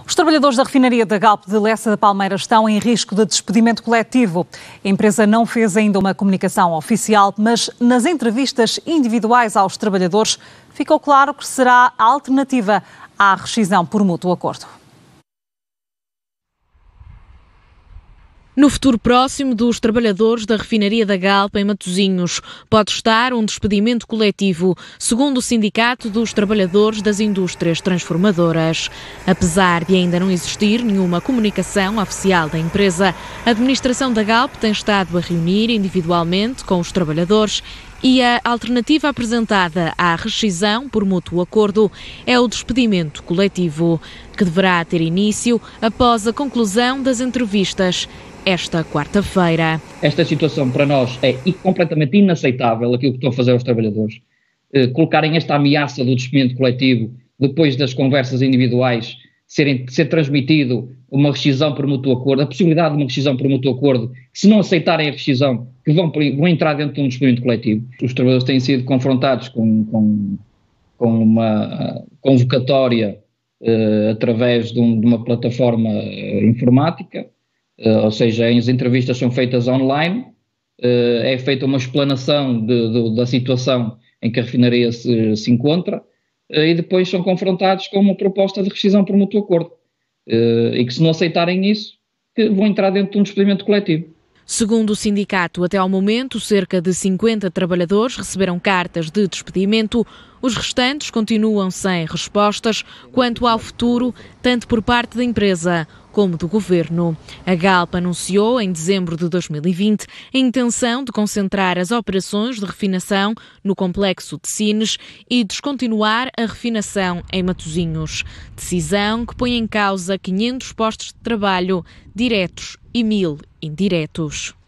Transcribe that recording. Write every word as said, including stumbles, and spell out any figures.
Os trabalhadores da refinaria da Galp de Lessa da Palmeira estão em risco de despedimento coletivo. A empresa não fez ainda uma comunicação oficial, mas nas entrevistas individuais aos trabalhadores ficou claro que será a alternativa à rescisão por mútuo acordo. No futuro próximo dos trabalhadores da refinaria da Galp em Matosinhos pode estar um despedimento coletivo, segundo o Sindicato dos Trabalhadores das Indústrias Transformadoras. Apesar de ainda não existir nenhuma comunicação oficial da empresa, a administração da Galp tem estado a reunir individualmente com os trabalhadores e a alternativa apresentada à rescisão por mútuo acordo é o despedimento coletivo, que deverá ter início após a conclusão das entrevistas esta quarta-feira. Esta situação para nós é completamente inaceitável, aquilo que estão a fazer aos trabalhadores. Eh, colocarem esta ameaça do despedimento coletivo depois das conversas individuais, serem, ser transmitido uma rescisão por mútuo acordo, a possibilidade de uma rescisão por mútuo acordo, que se não aceitarem a rescisão, que vão, vão entrar dentro de um despedimento coletivo. Os trabalhadores têm sido confrontados com, com, com uma convocatória eh, através de, um, de uma plataforma eh, informática. Uh, ou seja, as entrevistas são feitas online, uh, é feita uma explanação de, de, da situação em que a refinaria se, se encontra uh, e depois são confrontados com uma proposta de rescisão por mútuo acordo uh, e que, se não aceitarem isso, que vão entrar dentro de um despedimento coletivo. Segundo o sindicato, até ao momento, cerca de cinquenta trabalhadores receberam cartas de despedimento. Os restantes continuam sem respostas quanto ao futuro, tanto por parte da empresa como do governo. A Galp anunciou, em dezembro de dois mil e vinte, a intenção de concentrar as operações de refinação no complexo de Sines e descontinuar a refinação em Matosinhos. Decisão que põe em causa quinhentos postos de trabalho diretos e mil indiretos.